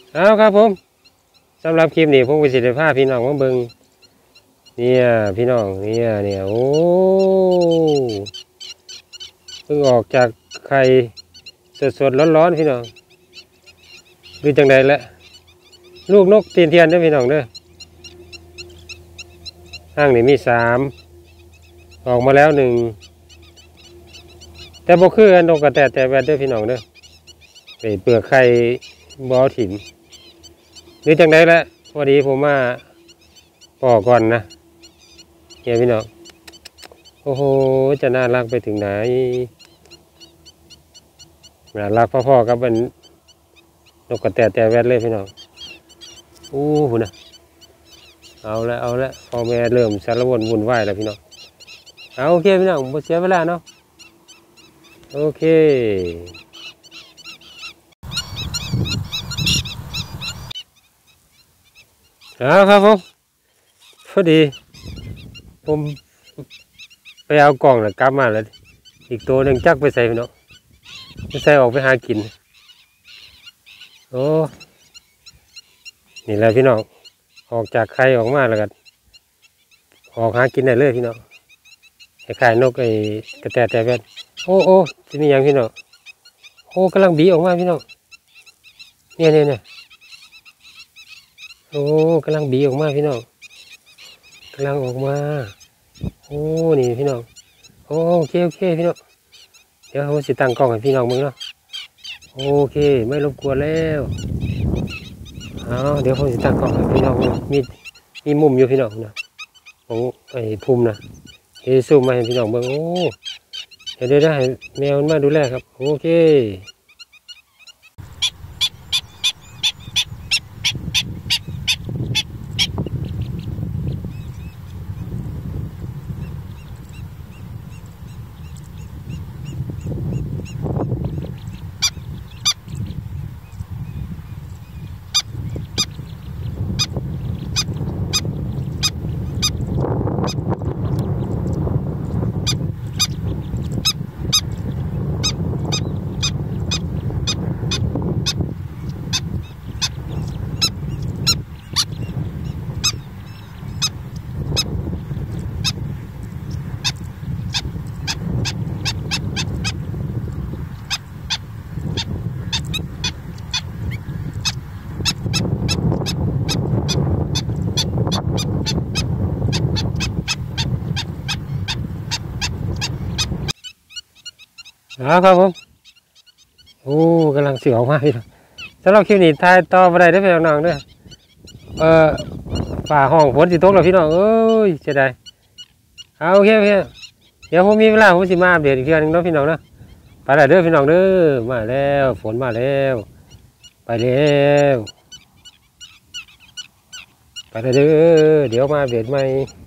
เอาครับผมสำหรับคลิปนี้ผมก็สิได้พาพี่น้องมาเบิ่งเนี่ยพี่น้องเนี่ยโอ้เพิ่งออกจากไข่สดร้อนๆพี่น้องดูจังใดละลูกนกตีนเทียนเด้อพี่น้องเด้อห้างนี่มี3ออกมาแล้ว1แต่บ่คืออันนกกระแตแต่แวดเด้อพี่น้องเด้อเปลือกไข่บ่เอาถิ่มหรือจังใดละพอดีผมมาปอกก่อนนะเนี่ยพี่น้องโอ้โหจะน่ารักไปถึงไหนน่ารักพ่อๆกับเป็นนกกระแตแต่แวดเลยพี่น้องโอ้โหนะเอาละพ่อแม่เริ่มสารวนวุ่นวายแล้วพี่น้องเอาโอเคพี่น้องบ่เสียเวลาเนาะโอเคเอาครับผมพอดีผมไปเอากล่องแล้วกลับมาแล้วอีกตัวหนึ่งจักไปใส่พี่น้องไปใส่ออกไปหากินโอ้นี่แหละพี่น้องออกจากไข่ออกมาแล้วกันออกหากินได้เลยพี่น้องไอ้ไข่นกไอ้กระแตแต่แว่นโอ้ที่นี่ยังพี่น้องโอ้กำลังบีออกมาพี่น้องเนี่ยโอ้กำลังบีออกมาพี่น้องกำลังออกมาโอ้นี่พี่น้องโอเคพี่น้องเดี๋ยวผมสิตั้งกล้องให้พี่น้องมึงเนาะโอเคไม่รบกวนแล้วเอาเดี๋ยวผมสิตั้งกล้องให้พี่น้องมีมุมอยู่พี่น้องนะของไอ้ภูมินะเฮ้ซูมมาให้พี่น้องเบิ่งโอ้เดี๋ยวได้แมวมาดูแลครับโอเคครับผมโอ้กำลังเสือออกมาพี่น้องสำหรับคลิปนี้ถ่ายต่อไปได้เด้อพี่น้องเด้อฝ่าห้องฝนสิตกแล้วพี่น้องเอ้ยเสียดายเอาโอเคเดี๋ยวผมมีเวลาผมสิมาอัปเดตอีกเทื่อนึงเนาะพี่น้องเนาะไปแล้วเด้อพี่น้องเด้อมาแล้วฝนมาแล้วไปแล้วเด้อเดี๋ยวมาอัปเดตใหม่